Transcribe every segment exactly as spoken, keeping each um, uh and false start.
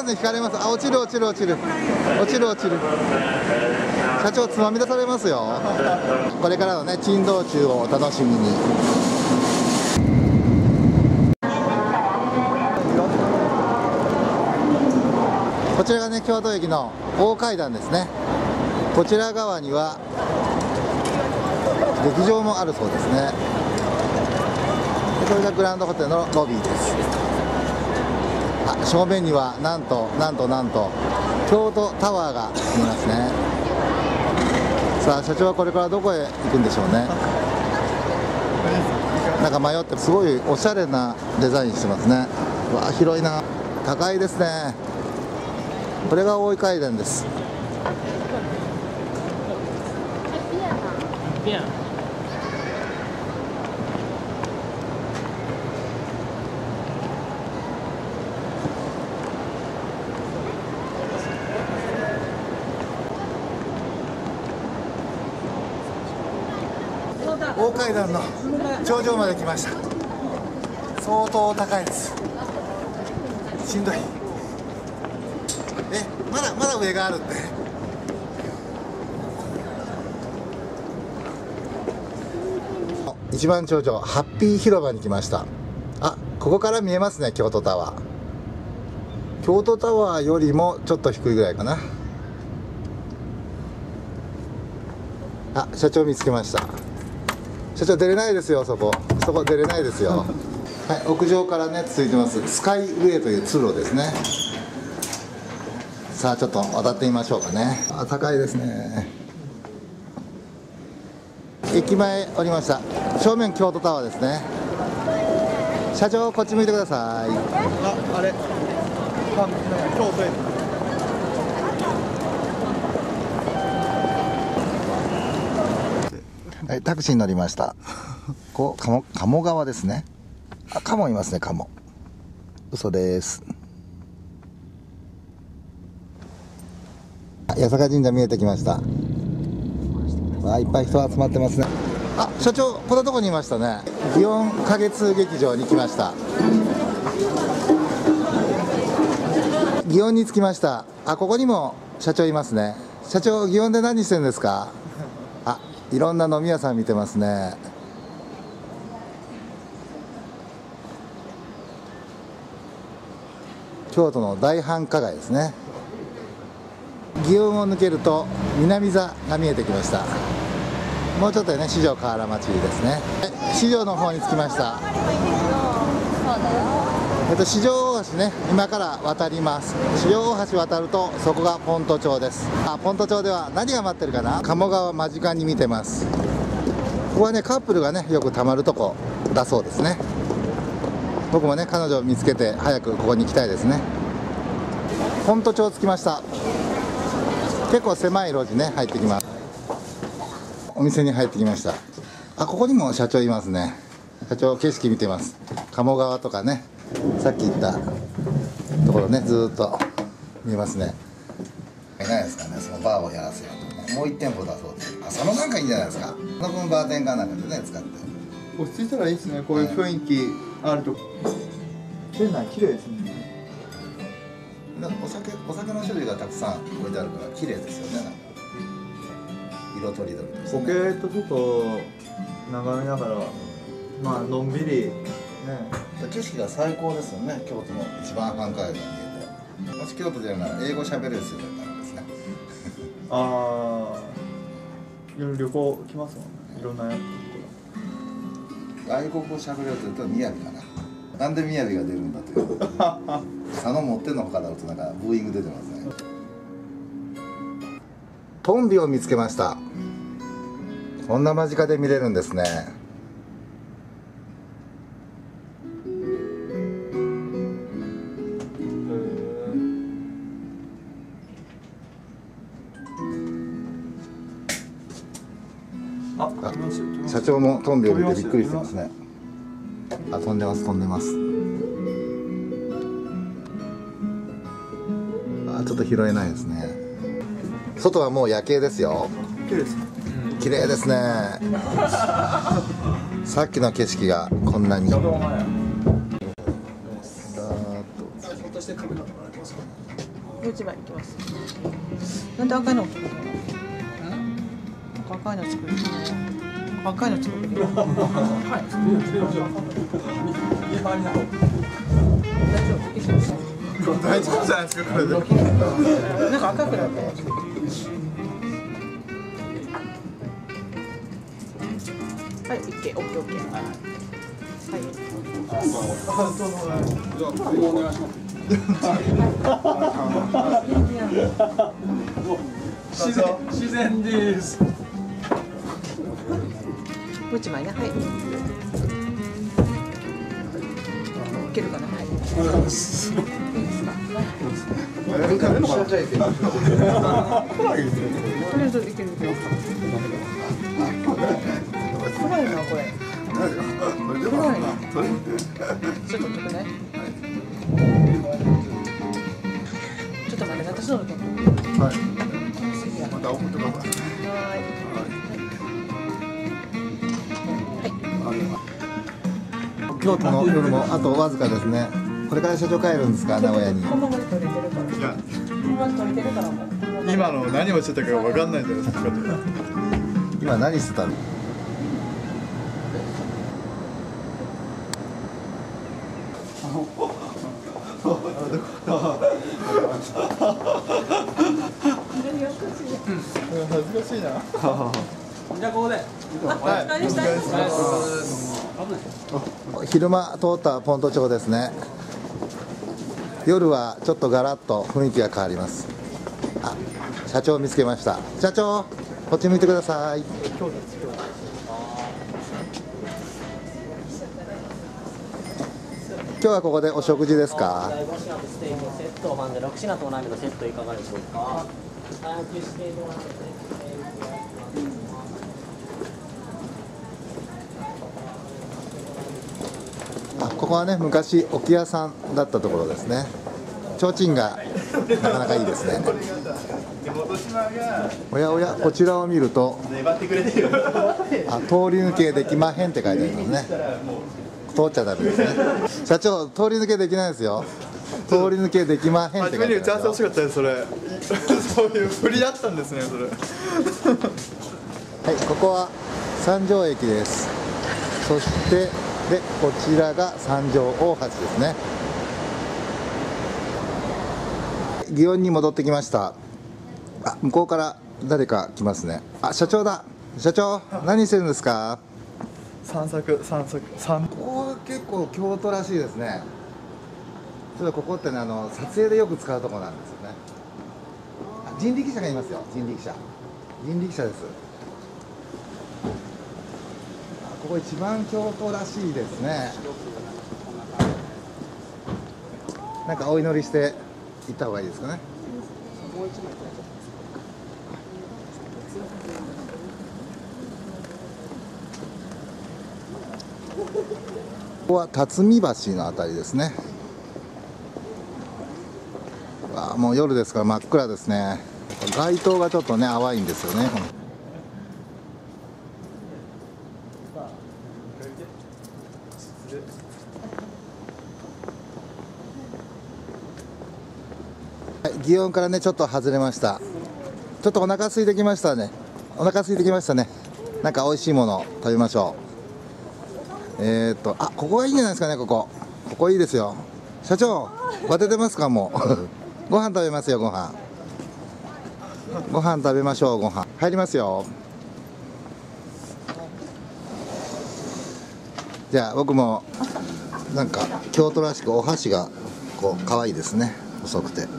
ますね、引かれます。あ、落ちる落ちる落ちる落ちる落ちる。社長つまみ出されますよ。これからのね珍道中をお楽しみに。こちらがね京都駅の大階段ですね。こちら側には劇場もあるそうですね。でこれがグランドホテルのロビーです。あ、正面にはなんとなんとなんと京都タワーが見えますね。さあ社長はこれからどこへ行くんでしょうね。なんか迷って、すごいおしゃれなデザインしてますね。うわあ、広いな。高いですね。これが大井階段です。大階段の頂上まで来ました。相当高いです。しんどい。え、まだまだ上があるって。一番頂上ハッピー広場に来ました。あ、ここから見えますね、京都タワー。京都タワーよりもちょっと低いぐらいかな。あ、社長見つけました。社長出れないですよ、そこそこ出れないですよ。はい、屋上からね続いてますスカイウェイという通路ですね。さあちょっと渡ってみましょうかね。あ、高いですね。駅前降りました。正面京都タワーですね。社長こっち向いてください。 あ、あれ京都駅。 はい、タクシーに乗りました。こう鴨鴨川ですね。あ、カモいますね、カモ。嘘です。八坂神社見えてきました。わあ、いっぱい人集まってますね。あ、社長こんなとこにいましたね。祇園花月劇場に来ました。祇園に着きました。あ、ここにも社長いますね。社長祇園で何してるんですか。あ、いろんな飲み屋さん見てますね。京都の大繁華街ですね。祇園を抜けると南座が見えてきました。もうちょっとでね四条河原町ですね。四条の方に着きました。えっと四条大橋ね、今から渡ります。四条大橋渡るとそこがポント町です。あ、ポント町では何が待ってるかな。鴨川間近に見てます。ここはねカップルがねよくたまるとこだそうですね。僕もね彼女を見つけて早くここに行きたいですね。ポント町着きました。結構狭い路地ね入ってきます。お店に入ってきました。あ、ここにも社長いますね。社長景色見てます。鴨川とかね、さっき言ったところねずーっと見えますね。いないですかね、そのバーをやらせようとね。もう一店舗だそうです。あ、そのなんかいいんじゃないですか。その分バーテンかなんかでね使って落ち着いたらいいですね。こういう雰囲気あると。店内綺麗ですね。 お酒、お酒の種類がたくさん置いてあるから綺麗ですよね。なんか色とりどりですね。 ポケットちょっと眺めながら、まあのんびりね。 景色が最高ですよね。京都の一番繁華街が見えて、もし京都でやるなら英語喋れる人だったらですね。 ああ、いろいろ旅行来ますもんね。いろんなやつ。 外国語喋れるというと雅かな。なんで雅が出るんだという佐野持ってんのほかだとなんかブーイング出てますね。トンビを見つけました。こんな間近で見れるんですね。 あ、 社長もトンビを見てびっくりしてますね。あ、飛んでます飛んでます。あ、ちょっと拾えないですね。外はもう夜景ですよ。 綺麗ですね。 綺麗ですね。さっきの景色がこんなに。 う一枚いきます。なんで赤いの作るの？赤いの作るの？赤いの作るの？はい。 大丈夫じゃないですかこれで。 なんか赤くなって。はい、オッケー、オッケー、オッケー。はい。お願いします。 自然自然です。 もう一枚ね、はい。いけるかな、はい。とりあえずいけるけど。すごいな、これ。すごいな。ちょっとちょっとね。ちょっと待って、私のだけ。 はい。また送ってください。 はい。 京都の夜もあとわずかですね。これから社長帰るんですか、名古屋に。 このままで取れてるから。 いや、 このまま取れてるからもう。 今の何をしてたかわかんないんじゃないですか。 今何してたの？ 恥ずかしいな。 じゃあここで。お疲れでした。 昼間通ったポント町ですね。夜はちょっとガラッと雰囲気が変わります。あ、社長見つけました。社長、こっち向いてください。今日はここでお食事ですか？ だいご品とステーキのセット版でろく品とお鍋のセットいかがでしょうか。 あ、ここはね、昔置屋さんだったところですね。提灯がなかなかいいですね。おやおや、こちらを見ると、あ、通り抜けできまへんって書いてありますね。通っちゃダメですね。社長、通り抜けできないですよ。通り抜けできまへんって書いてありますよ。 初めに打ち合わせ欲しかったです、それ。そういう振りだったんですね、それ。 はい、ここは三条駅です。そしてでこちらが三条大橋ですね。祇園に戻ってきました。あ、向こうから誰か来ますね。あ、社長だ。社長、何してるんですか？ 散策、散策、散。 ここは結構京都らしいですね。ちょっとここってね、あの撮影でよく使うところなんですよね。あ、人力車がいますよ。人力車。人力車です。ここ一番京都らしいですね。なんかお祈りして行った方がいいですかね。ここは辰巳橋のあたりですね。わあ、もう夜ですから真っ暗ですね。街灯がちょっとね淡いんですよね。はい、祇園からねちょっと外れました。ちょっとお腹空いてきましたね。お腹空いてきましたね。なんか美味しいもの食べましょう。えーっとあ、ここがいいんじゃないですかね。ここここいいですよ。社長、バテてますか？もうご飯食べますよ。ご飯ご飯食べましょう。ご飯入りますよ。じゃあ僕もなんか京都らしくお箸がこう可愛いですね。細くて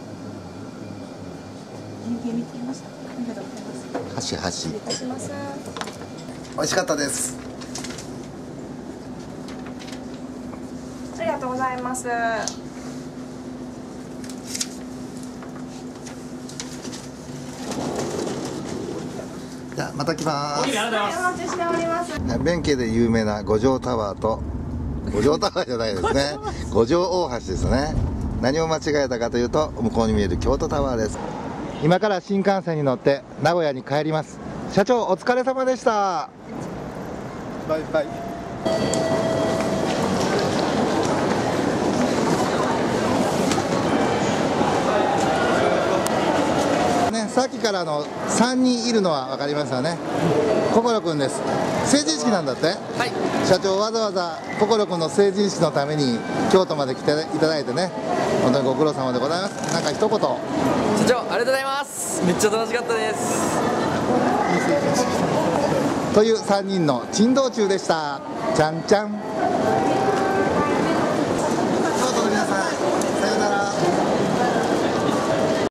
箸箸美味しかったです。 ありがとうございます。 じゃあまた来ます。 お待ちしております。 弁慶で有名な五条タワーと五条タワーじゃないですね。五条大橋ですね。何を間違えたかというと、向こうに見える京都タワーです。今から新幹線に乗って名古屋に帰ります。社長、お疲れ様でした。 バイバイ。 さっきからのさんにんいるのは分かりますよね。心くんです。成人式なんだって。 はい。 社長わざわざ心くんの成人式のために京都まで来ていただいてね、本当にご苦労様でございます。なんか一言。 社長ありがとうございます。めっちゃ楽しかったです。 というさんにんの珍道中でした。ちゃんちゃん。